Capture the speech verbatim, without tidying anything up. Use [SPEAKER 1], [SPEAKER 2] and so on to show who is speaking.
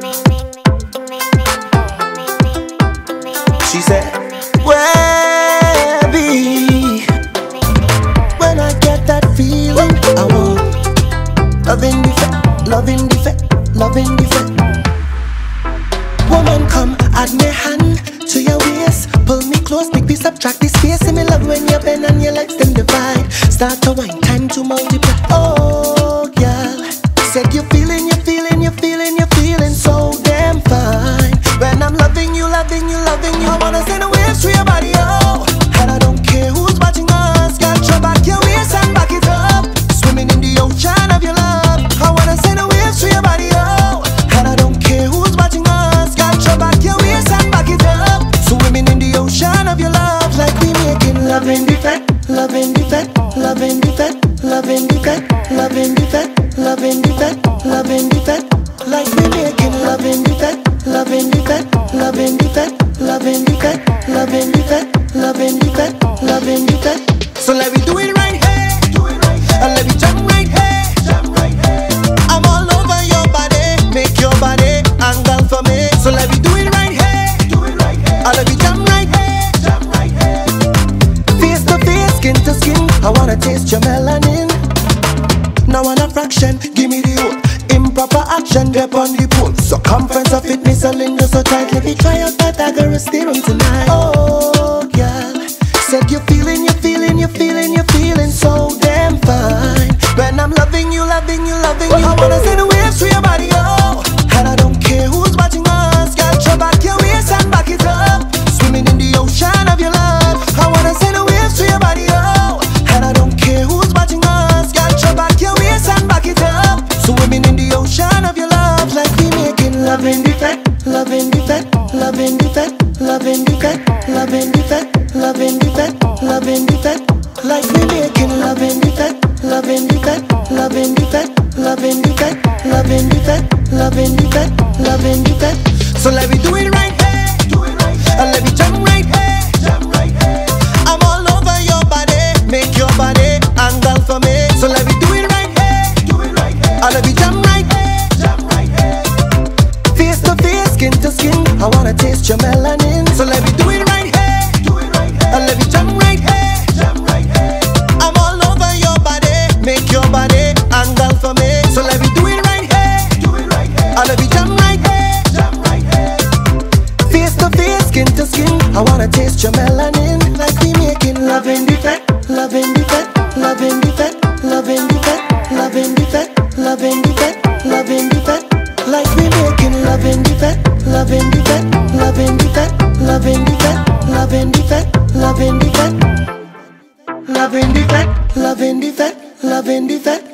[SPEAKER 1] She said, Webby, when I get that feeling, I want loving the fat, loving the fat, loving the fat. Woman, come add me hand to your waist, pull me close, make me subtract the space. See me love when you bend and your legs them divide. Start to wine, time to multiply. Oh, girl, said you feeling, you feeling, you feeling, you feeling so damn fine. When I'm loving you, loving you, loving you, I wanna send a waves through your body, oh. And I don't care who's watching us, got your back, your waist and back it up. Swimming in the ocean of your love, I wanna send a waves through your body, oh. And I don't care who's watching us, got your back, your waist and back it up. Swimming in the ocean of your love, like we making love in the fat, love in the fat, love in the fat, love in the fat, love in the fat, love in the fat, love in the fat, like we making love in the fat, love in the fat, love in the fat, love in the fat, love in the fat, love in the fat, love in the fat. So let me do it right here, do it right here, and let me jump right here, jump right here. I'm all over your body, make your body angle for me. So let me do it right here, do it right here, and let me jump right here, jump right here. Face to face, skin to skin, I wanna taste your melanin. Now on a fraction, give me the hope. Improper action, dip on the pole. Circumference of fitness, a linger so tight. Let me try out Pythagoras theorem tonight. Oh, girl, said you feeling, you feeling, you feeling, you feeling so damn fine. When I'm loving you, loving you, loving you, I wanna send the waves through your body, oh. And I don't care who's watching us, got your back, your waist and back it up. Swimming in the ocean of your love, I wanna send the waves through your body, oh. And I don't care who's watching us, got your back, your waist and back it up. Swimming in the ocean of your love, like we making love in the fat, love in the fat, love in the fat, love in the fat, love in the fat, love in the fat, love in the fat, like we making love in the fat, love in the fat, love in the fat, love in the fat, love in the fat, love in the fat, love in the fat. So let me do it right here, do it right here, and let me jump right here, jump right here. I'm all over your body, make your body angle for me. So let me do it right here, do it right here, and let me jump right here, jump right here. Face to face, skin to skin, I wanna taste your melanin. So let me do it right here, do it right here, and let me jump right here, jump right here. I'm all over your body, make your body angle for me. So let me do it right here, do it right here, and let me jump right here, jump right here. Face to face, skin to skin, I wanna taste your melanin. Like we making love in the fat, love in the fat, love in the fat, love in the fat, love in the fat, love in the fat, love in the fat. Like we making love in the fat, love in the fat, love in the fat, love in the fat, love in the fat, love in the fat, love in the fat, love in the fat, love in the fat.